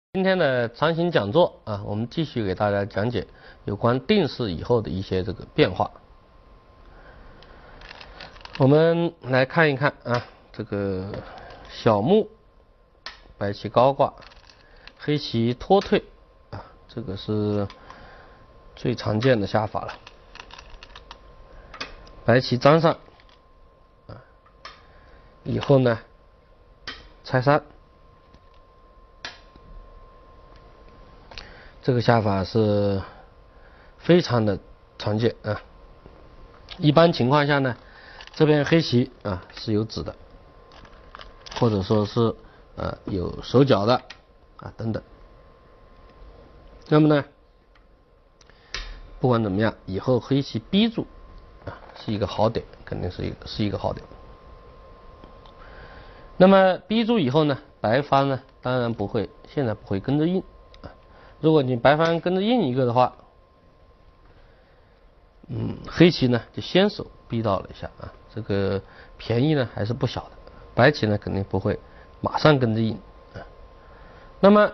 今天的长形讲座啊，我们继续给大家讲解有关定式以后的一些这个变化。我们来看一看啊，这个小目白棋高挂，黑棋脱退啊，这个是最常见的下法了。白棋粘上啊，以后呢拆三。这个下法是非常的常见啊。一般情况下呢，这边黑棋啊是有子的，或者说是有手脚的啊等等。那么呢，不管怎么样，以后黑棋逼住啊是一个好点，肯定是一个好点。那么逼住以后呢，白方呢当然现在不会跟着应。如果你白方跟着应一个的话，黑棋呢就先手逼到了一下啊，这个便宜呢还是不小的。白棋呢肯定不会马上跟着应啊。那么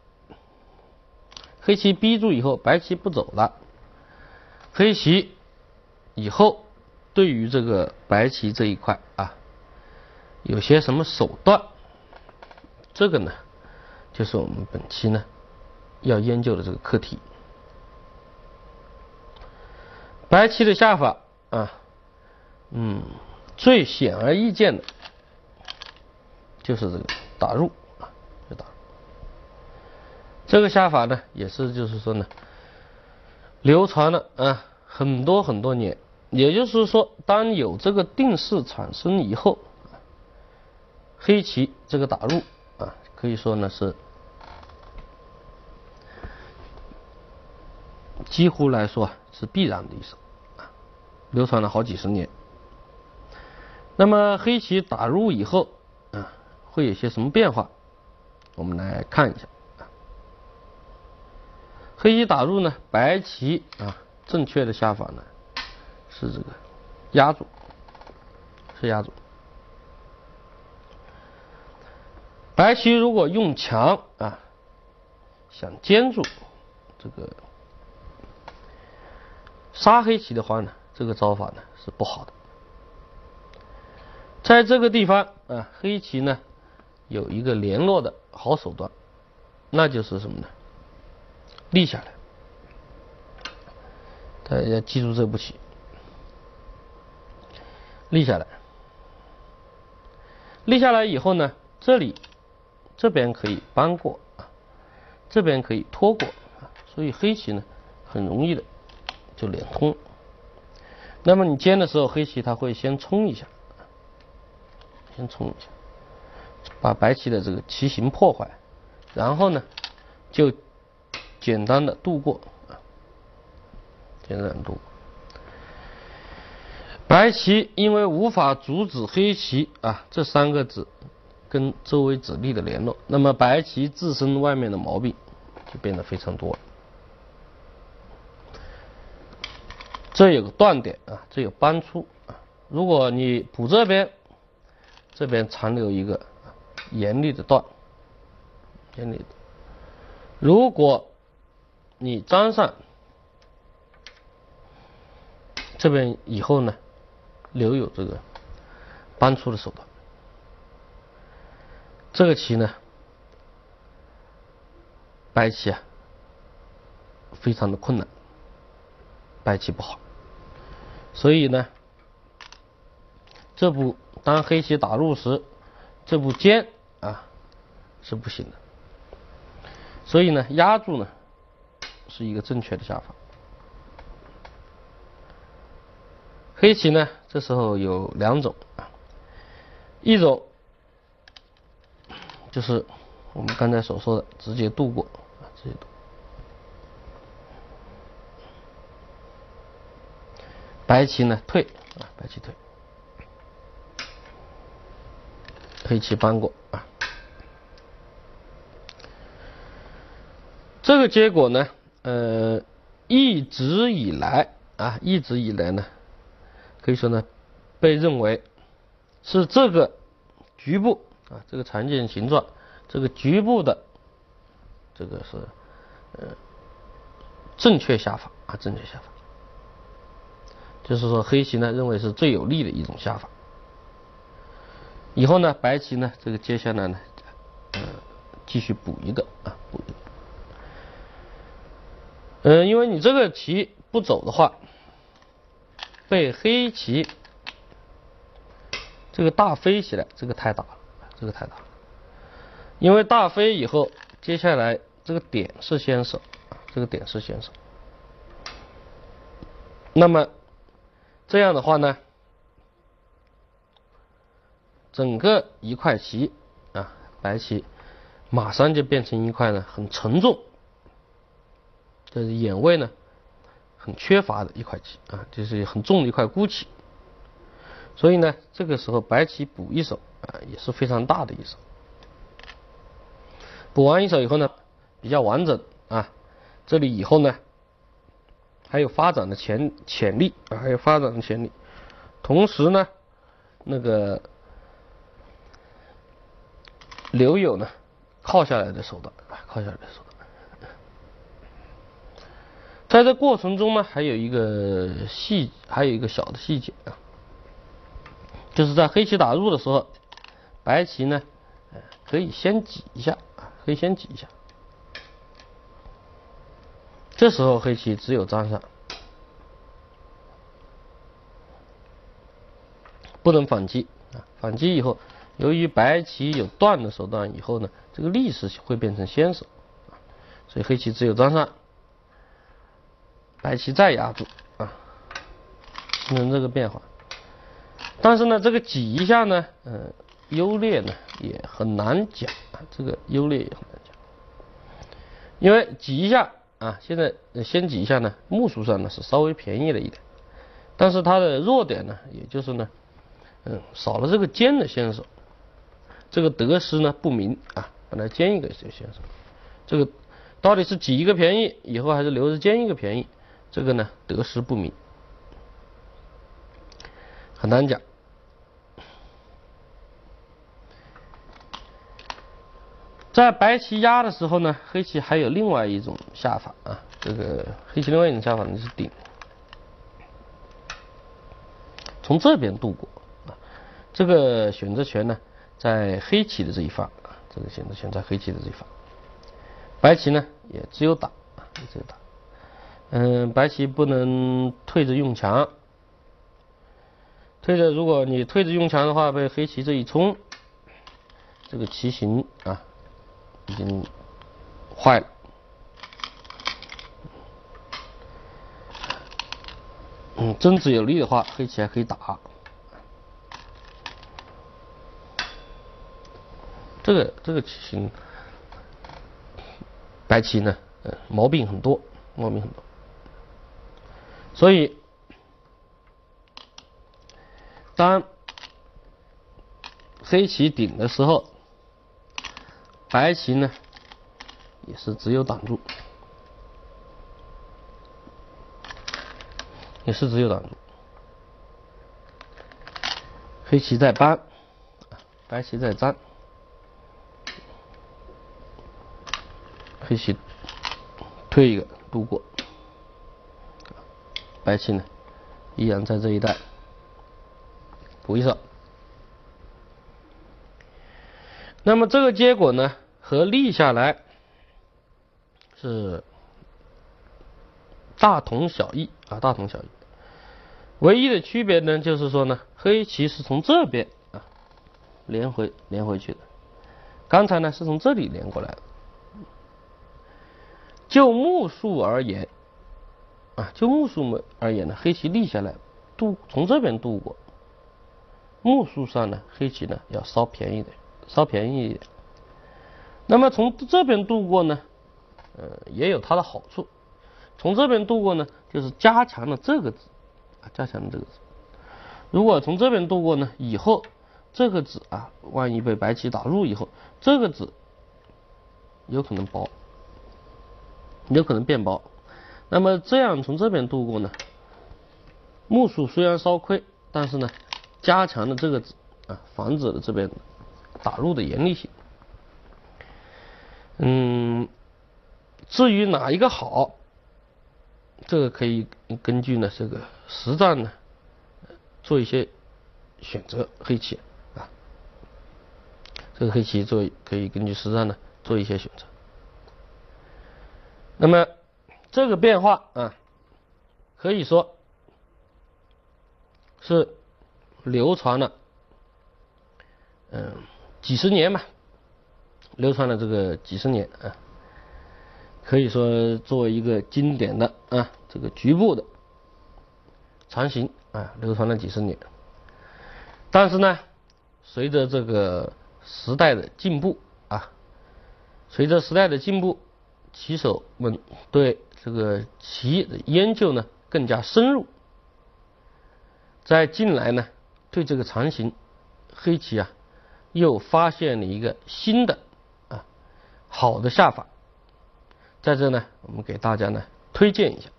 黑棋逼住以后，白棋不走了，黑棋以后对于这个白棋这一块啊，有些什么手段？这个呢，就是我们本期呢要研究的这个课题。白棋的下法啊，最显而易见的就是这个打入啊，就打入。这个下法呢，也是就是说呢，流传了啊很多年。也就是说，当有这个定式产生以后，黑棋这个打入啊，可以说呢是几乎来说是必然的一手啊，流传了好几十年。那么黑棋打入以后啊，会有些什么变化？我们来看一下啊。黑棋打入呢，白棋啊正确的下法呢是这个压住，是压住。白棋如果用强啊，想坚住这个杀黑棋的话呢，这个招法呢是不好的。在这个地方啊，黑棋呢有一个联络的好手段，那就是什么呢？立下来。大家记住这步棋，立下来。立下来以后呢，这边可以扳过啊，这边可以拖过啊，所以黑棋呢很容易的就连通。那么你尖的时候，黑棋它会先冲一下，把白棋的这个棋形破坏，然后呢就简单的度过啊，简单的度过。白棋因为无法阻止黑棋啊这三个子跟周围子力的联络，那么白棋自身外面的毛病就变得非常多了。这有个断点啊，这有扳出啊。如果你补这边残留一个严厉的断，如果你粘上这边以后呢，留有这个扳出的手段，这个棋呢，白棋啊非常的困难，白棋不好。所以呢，这步当黑棋打入时，这步尖啊是不行的。所以呢，压住呢是一个正确的下法。黑棋呢这时候有两种啊，一种就是我们刚才所说的直接度过啊，直接度。白棋呢退啊，白棋退，黑棋扳过啊。这个结果呢，一直以来呢，可以说呢，被认为是这个局部啊，这个常见形状，这个局部的这个是正确下法啊，正确下法，就是说黑棋呢认为是最有利的一种下法。以后呢，白棋呢这个接下来呢，继续补一个啊，补一个。因为你这个棋不走的话，被黑棋这个大飞起来，这个太大了，这个太大了。因为大飞以后，接下来这个点是先手，这个点是先手。那么这样的话呢，整个一块棋啊，白棋马上就变成一块呢很沉重，就是眼位呢很缺乏的一块棋啊，就是很重的一块孤棋。所以呢，这个时候白棋补一手啊，也是非常大的一手。补完一手以后呢，比较完整啊，这里以后呢还有发展的潜力啊，还有发展的潜力。同时呢，那个留有呢靠下来的手段啊，靠下来的手段。在这过程中呢，还有一个小的细节啊，就是在黑棋打入的时候，白棋呢可以先挤一下啊，可以先挤一下。这时候黑棋只有粘上，不能反击啊！反击以后，由于白棋有断的手段以后呢，这个力士会变成先手，所以黑棋只有粘上，白棋再压住啊，形成这个变化。但是呢，这个挤一下呢，优劣呢也很难讲啊，这个优劣也很难讲，因为挤一下啊，现在先挤一下呢，目数上呢是稍微便宜了一点，但是它的弱点呢，也就是呢，少了这个尖的先手，这个得失呢不明啊，本来尖一个就先手，这个到底是挤一个便宜以后还是留着尖一个便宜，这个呢得失不明，很难讲。在白棋压的时候呢，黑棋还有另外一种下法啊，这个黑棋另外一种下法呢是顶，从这边渡过啊，这个选择权呢在黑棋的这一方啊，这个选择权在黑棋的这一方，白棋呢也只有打啊，也只有打。白棋不能退着用强，如果你退着用强的话，被黑棋这一冲，这个棋形啊已经坏了。争执有利的话，黑棋还可以打。这个棋形，白棋呢，毛病很多。所以，当黑棋顶的时候，白棋呢也是只有挡住，黑棋在搬，白棋在粘，黑棋推一个渡过，白棋呢依然在这一带补一手。那么这个结果呢和立下来是大同小异啊，大同小异。唯一的区别呢，就是说呢，黑棋是从这边啊连回去的，刚才呢是从这里连过来的。就目数而言啊，呢，黑棋立下来从这边渡过，目数上呢，黑棋呢要稍便宜一点。那么从这边渡过呢，也有它的好处。从这边渡过呢，就是加强了这个子啊，如果从这边渡过呢，以后这个子啊，万一被白棋打入以后，这个子有可能薄，有可能变薄。那么这样从这边渡过呢，目数虽然稍亏，但是呢，加强了这个子啊，防止了这边打入的严厉性。 至于哪一个好，这个可以根据呢这个实战呢做一些选择。黑棋啊，这个黑棋可以根据实战呢做一些选择。那么这个变化啊，可以说是流传了几十年嘛，流传了这个几十年啊，可以说作为一个经典的啊这个局部的长形啊，流传了几十年。但是呢，随着这个时代的进步啊，随着时代的进步，棋手们对这个棋的研究呢更加深入，在近来呢，对这个长形黑棋啊，又发现了一个新的啊好的下法，在这呢，我们给大家呢推荐一下。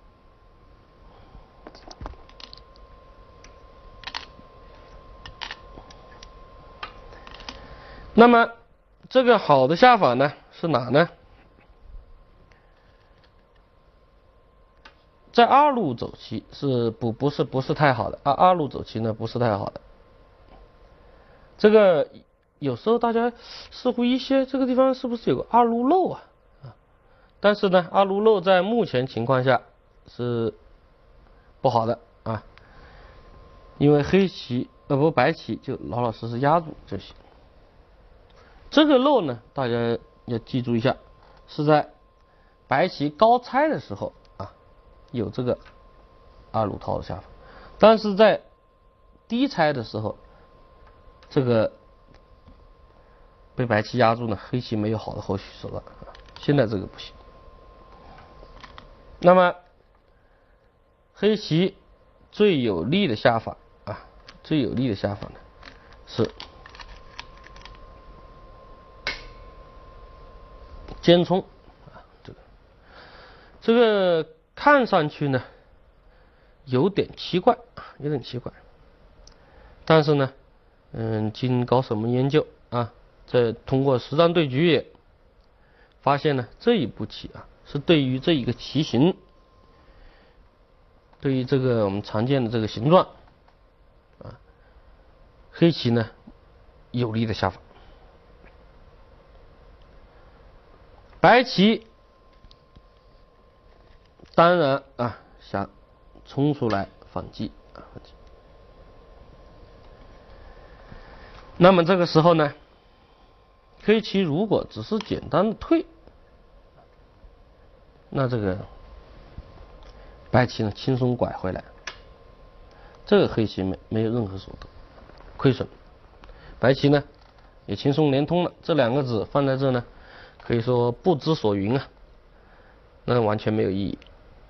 那么这个好的下法呢是哪呢？在二路走棋是不是太好的啊，二路走棋呢不是太好的。这个有时候大家似乎一些这个地方是不是有个二路漏啊？但是呢，二路漏在目前情况下是不好的啊，因为黑棋白棋就老老实实压住就行。这个漏呢，大家要记住一下，是在白棋高拆的时候啊，有这个二路套的下法，但是在低拆的时候，这个被白棋压住呢，黑棋没有好的后续手段啊。现在这个不行。那么黑棋最有利的下法啊，最有利的下法呢是尖冲啊，这个看上去呢有点奇怪，但是呢，经高手们研究啊，在通过实战对局也发现呢，这一步棋啊是对于这一个棋形，对于这个我们常见的这个形状啊，黑棋呢有利的下法。白棋当然啊想冲出来反击啊，那么这个时候呢，黑棋如果只是简单的退，那这个白棋呢轻松拐回来，这个黑棋没有任何所得，亏损。白棋呢也轻松连通了，这两个子放在这呢，可以说不知所云啊，那完全没有意义。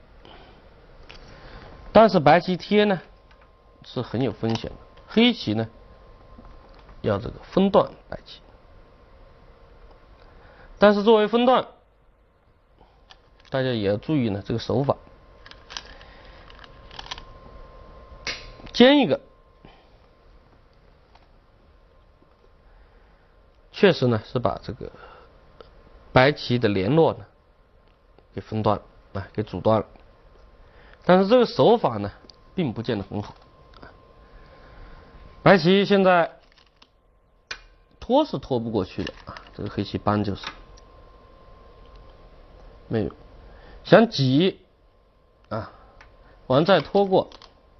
但是白棋贴呢是很有风险的，黑棋呢要这个分段白棋，但是作为分段，大家也要注意呢这个手法，尖一个，确实呢是把这个白棋的联络呢给分断了啊，给阻断了。但是这个手法呢并不见得很好。白棋现在拖是拖不过去的啊，这个黑棋扳就是没有，想挤啊，完再拖过，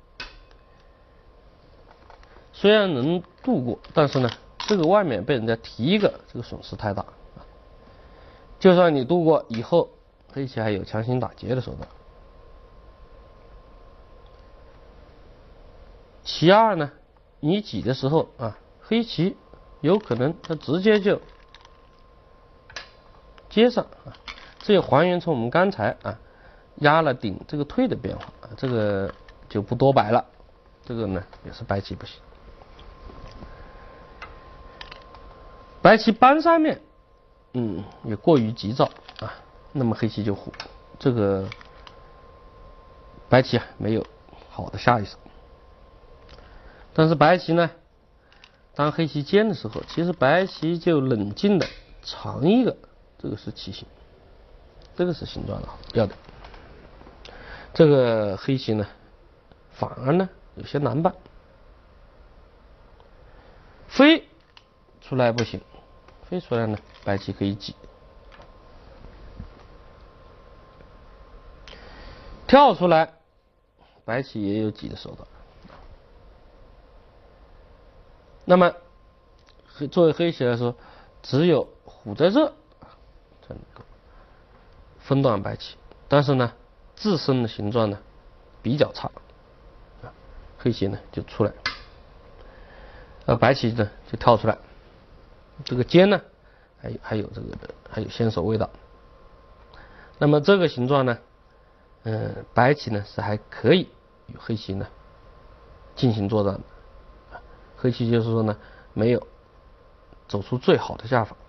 虽然能度过，但是呢这个外面被人家提一个，这个损失太大啊。就算你度过以后，黑棋还有强行打劫的手段。其二呢，你挤的时候啊，黑棋有可能它直接就接上啊，这也还原成我们刚才啊压了顶这个退的变化啊，这个就不多摆了，这个呢也是白棋不行。白棋扳上面，也过于急躁啊，那么黑棋就虎，这个白棋啊没有好的下一手。但是白棋呢，当黑棋尖的时候，其实白棋就冷静的藏一个，这个是棋形。 这个是形状的要的。这个黑棋呢，反而呢有些难办。飞出来不行，飞出来呢，白棋可以挤。跳出来，白棋也有挤的手段。那么，作为黑棋来说，只有虎在这才能够分段白棋，但是呢，自身的形状呢比较差，黑棋呢就出来，白棋呢就跳出来，这个尖呢还有先手味道。那么这个形状呢，白棋呢是还可以与黑棋呢进行作战的。黑棋就是说呢，没有走出最好的下法。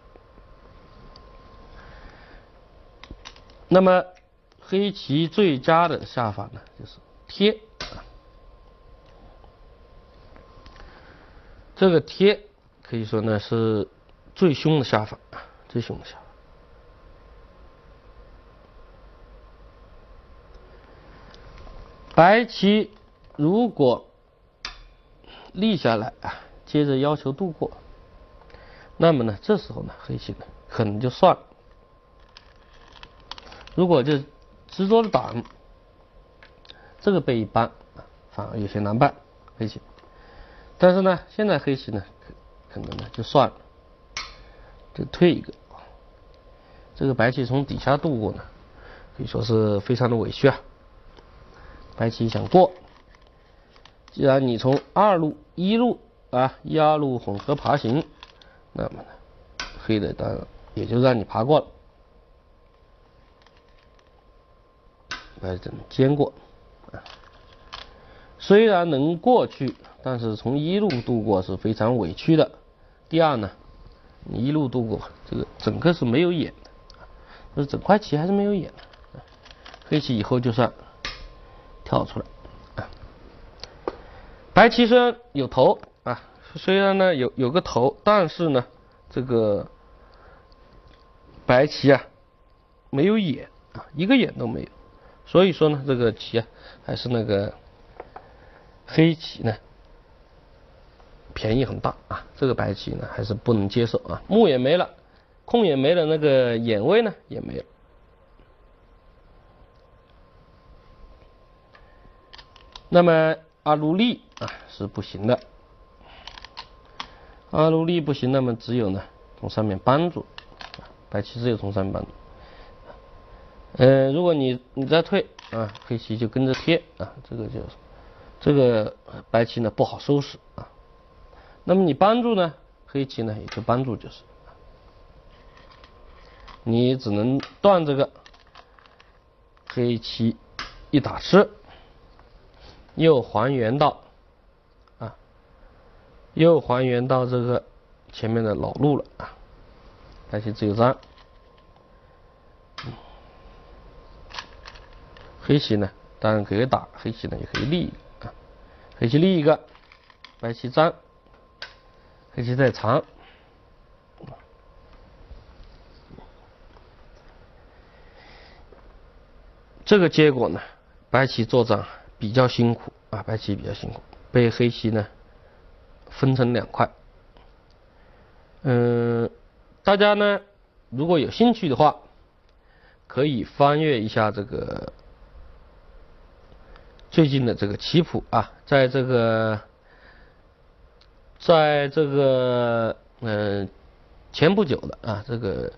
那么黑棋最佳的下法呢，就是贴。这个贴可以说呢是最凶的下法，最凶的下法。白棋如果立下来接着要求渡过，那么呢，这时候呢，黑棋呢可能就算了。如果就执着的挡，这个被一扳反而有些难办黑棋。但是呢，现在黑棋呢可能呢就算了，就退一个。这个白棋从底下渡过呢，可以说是非常的委屈啊。白棋想过，既然你从一路一二路混合爬行，那么呢，黑的当然也就让你爬过了，白棋尖过虽然能过去，但是从一路渡过是非常委屈的。第二呢，你一路渡过，这个整个是没有眼的，就是整块棋还是没有眼的。黑棋以后就算跳出来。白棋虽然有头虽然呢有个头，但是呢，这个白棋没有眼一个眼都没有。所以说呢，这个棋还是那个黑棋呢便宜很大这个白棋呢还是不能接受目也没了，空也没了，那个眼位呢也没了。那么阿鲁利是不行的，阿鲁利不行，那么只有呢从上面扳住，白棋只有从上面扳住。如果你再退黑棋就跟着贴这个白棋呢不好收拾那么你扳住呢，黑棋呢也就扳住就是，你只能断这个黑棋一打吃，又还原到这个前面的老路了白棋只有粘。黑棋呢当然可以打，黑棋呢也可以立一个黑棋立一个，白棋粘，黑棋再长。这个结果呢，白棋作战比较辛苦白棋比较辛苦，被黑棋呢分成两块。大家呢如果有兴趣的话，可以翻阅一下这个最近的这个棋谱在这个前不久的这个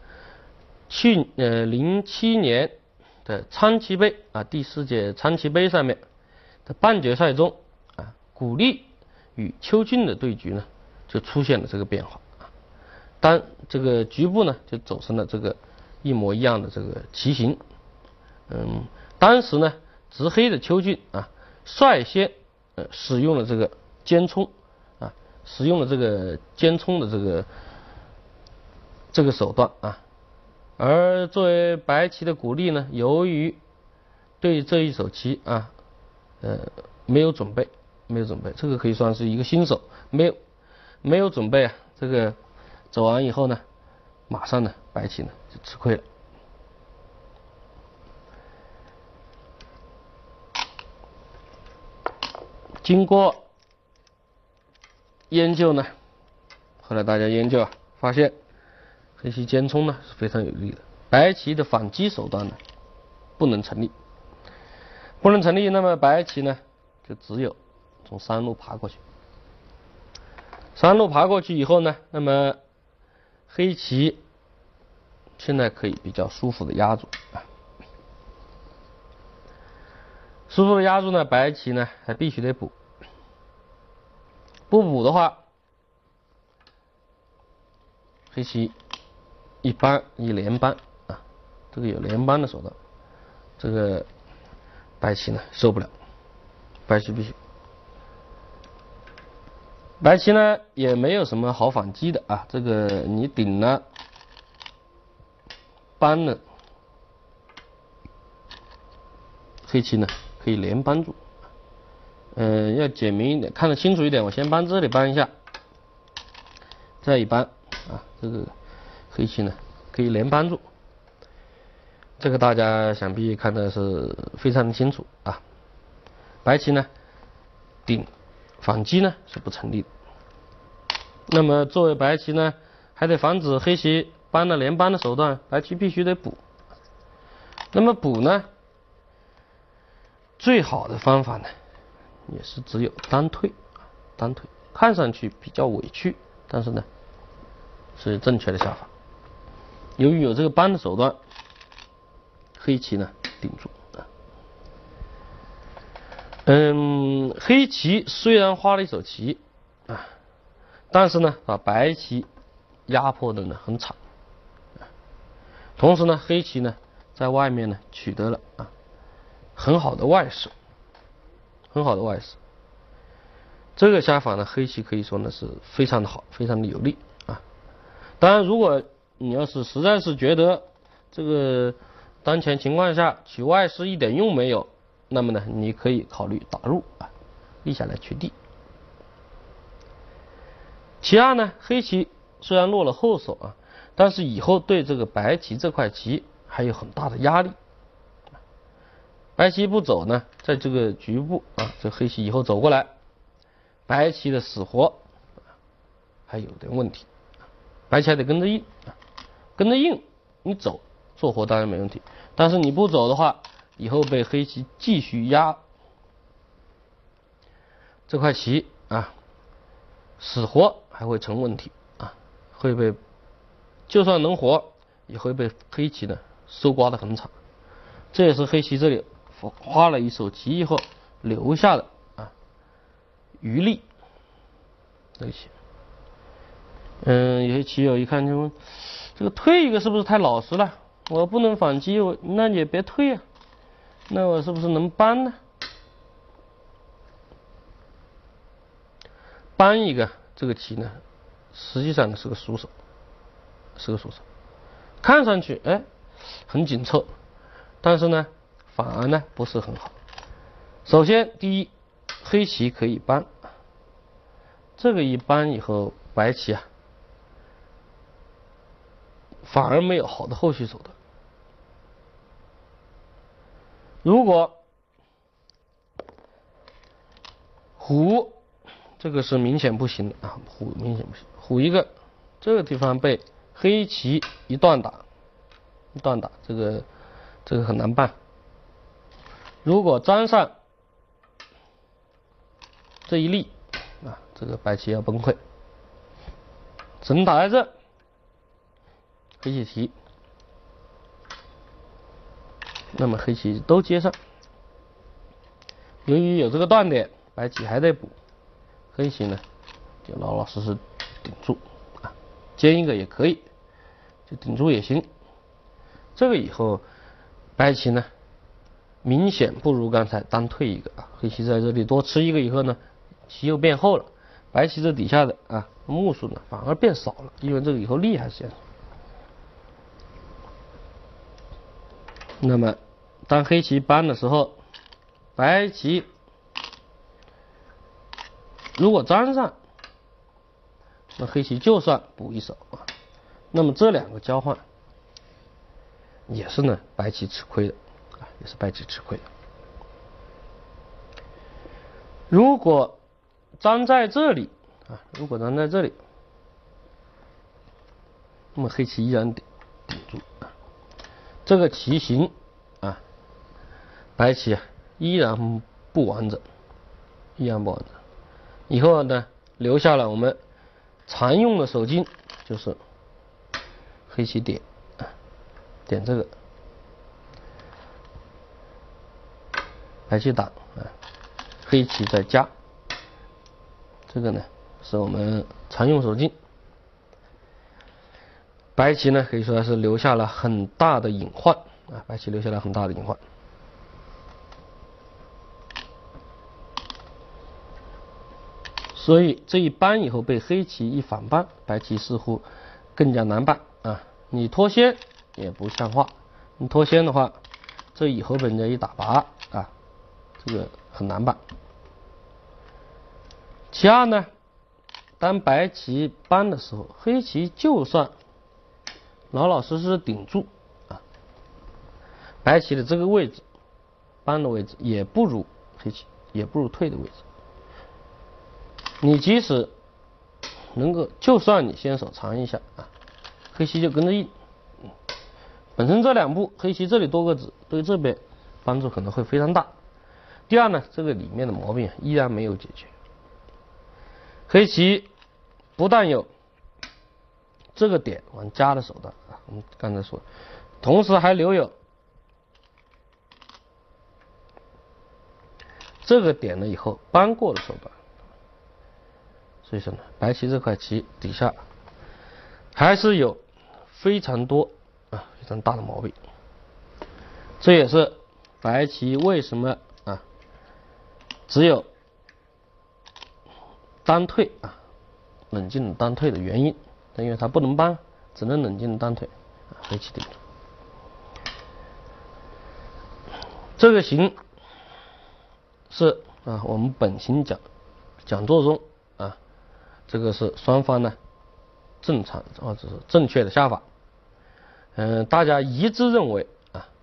07年的昌棋杯第4届昌棋杯上面的半决赛中古力与邱俊的对局呢就出现了这个变化当这个局部呢就走成了这个一模一样的这个棋形。当时呢执黑的邱俊率先使用了这个尖冲使用了这个尖冲的这个手段而作为白棋的古力呢，由于对这一手棋没有准备，这个可以算是一个新手，没有准备这个走完以后呢，马上呢白棋呢就吃亏了。 经过研究呢，后来大家研究发现，黑棋尖冲呢是非常有利的，白棋的反击手段呢不能成立，那么白棋呢就只有从3路爬过去。3路爬过去以后呢，那么黑棋现在可以比较舒服的压住，舒服的压住呢，白棋呢还必须得补，不补的话，黑棋一连扳啊，这个有连扳的手段，这个白棋呢受不了，白棋必须。白棋呢也没有什么好反击的啊，这个你顶了扳了，黑棋呢可以连扳住。要简明一点，看得清楚一点，我先扳这里扳一下，再一扳啊，这个黑棋呢可以连扳住。这个大家想必看的是非常的清楚啊。白棋呢顶反击呢是不成立的。那么作为白棋呢，还得防止黑棋扳了连扳的手段，白棋必须得补。那么补呢，最好的方法呢，也是只有单退，看上去比较委屈，但是呢是正确的下法。由于有这个扳的手段，黑棋呢顶住。黑棋虽然花了一手棋啊，但是呢把白棋压迫的呢很惨，同时呢黑棋呢在外面呢取得了很好的外势，这个下法呢黑棋可以说呢是非常的好，非常的有利啊。当然如果你要是实在是觉得这个当前情况下取外势一点用没有，那么呢你可以考虑打入立下来取地。其二呢，黑棋虽然落了后手但是以后对这个白棋这块棋还有很大的压力。白棋不走呢，在这个局部这黑棋以后走过来，白棋的死活还有点问题，白棋还得跟着硬，你走做活当然没问题，但是你不走的话，以后被黑棋继续压这块棋死活还会成问题会被就算能活，也会被黑棋呢搜刮的很惨。这也是黑棋这里花了一手棋以后留下的余力。这个棋，有些棋友一看就问，这个退一个是不是太老实了？我不能反击，那你也别退那我是不是能扳呢？扳一个这个棋呢，实际上呢是个熟手，看上去很紧凑，但是呢反而呢不是很好。首先第一，黑棋可以扳，这个一扳以后，白棋反而没有好的后续手段。如果虎，这个是明显不行的虎明显不行，虎一个这个地方被黑棋一段打，这个很难办。如果粘上这一力这个白棋要崩溃，只能打在这，黑棋提，那么黑棋都接上。由于有这个断点，白棋还得补，黑棋呢就老老实实顶住尖一个也可以，就顶住也行。这个以后白棋呢明显不如刚才单退一个黑棋在这里多吃一个以后呢，棋又变厚了，白棋这底下的目数呢反而变少了，因为这个以后力还是减少。那么当黑棋扳的时候，白棋如果粘上，那黑棋就算补一手那么这两个交换也是呢白棋吃亏的如果粘在这里啊，如果粘在这里，那么黑棋依然顶住啊，这个棋形啊，白棋啊依然不完整，依然不完整。以后呢，留下了我们常用的手筋，就是黑棋点啊，点这个，白棋挡啊，黑棋再加，这个呢是我们常用手筋。白棋呢可以说是留下了很大的隐患啊，白棋留下了很大的隐患。所以这一扳以后被黑棋一反扳，白棋似乎更加难办啊！你脱先也不像话，你脱先的话，这以后被人家一打拔啊，这个很难办。其二呢，当白棋扳的时候，黑棋就算老老实实顶住啊，白棋的这个位置，扳的位置也不如黑棋，也不如退的位置。你即使能够，就算你先手长一下啊，黑棋就跟着应。本身这两步黑棋这里多个子，对这边帮助可能会非常大。第二呢，这个里面的毛病依然没有解决。黑棋不但有这个点往加的手段啊，我们刚才说，同时还留有这个点了以后扳过的手段。所以说呢，白棋这块棋底下还是有非常多啊非常大的毛病。这也是白棋为什么啊只有单退啊，冷静的单退的原因，因为它不能扳，只能冷静的单退啊，黑棋顶住。这个形是啊我们本形讲座中啊，这个是双方呢正常或者是正确的下法。大家一致认为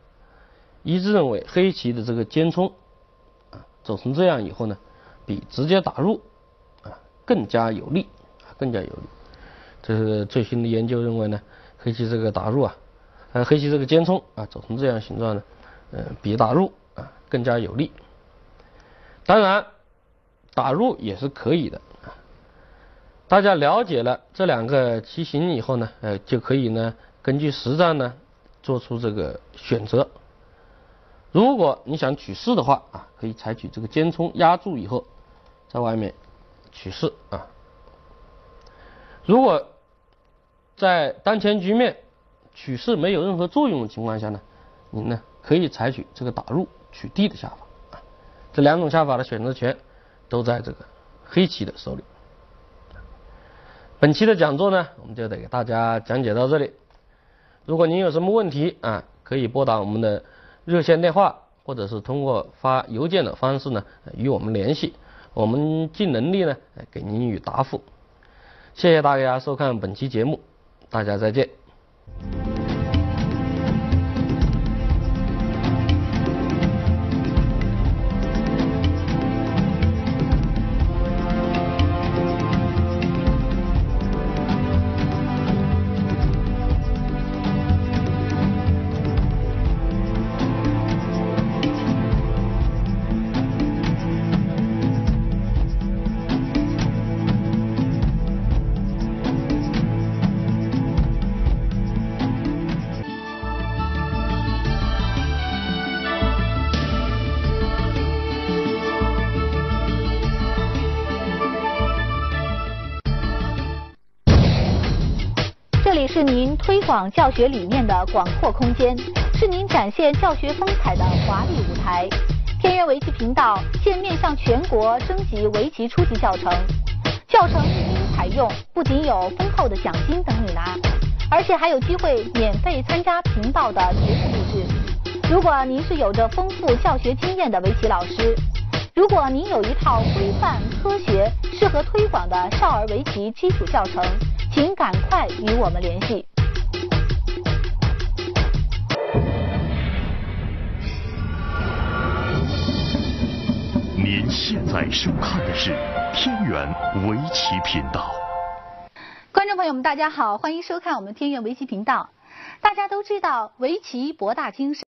黑棋的这个尖冲啊走成这样以后呢，比直接打入啊更加有利啊，更加有利。这是最新的研究认为呢，黑棋这个打入啊，黑棋这个尖冲啊走成这样形状呢，比打入啊更加有利。当然，打入也是可以的。大家了解了这两个棋形以后呢，就可以呢根据实战呢做出这个选择。如果你想取势的话啊，可以采取这个尖冲压住以后，在外面取势啊。如果在当前局面取势没有任何作用的情况下呢，你呢可以采取这个打入取地的下法啊。这两种下法的选择权都在这个黑棋的手里。本期的讲座呢，我们就得给大家讲解到这里。如果您有什么问题啊，可以拨打我们的热线电话，或者是通过发邮件的方式呢与我们联系，我们尽能力呢给您予答复。谢谢大家收看本期节目，大家再见。 这里是您推广教学理念的广阔空间，是您展现教学风采的华丽舞台。天元围棋频道现面向全国征集围棋初级教程，教程一经采用，不仅有丰厚的奖金等你拿，而且还有机会免费参加频道的节目录制。如果您是有着丰富教学经验的围棋老师，如果您有一套规范、科学、适合推广的少儿围棋基础教程，请赶快与我们联系。 年您现在收看的是天元围棋频道。 观众朋友们，大家好，欢迎收看我们天元围棋频道。大家都知道，围棋博大精深。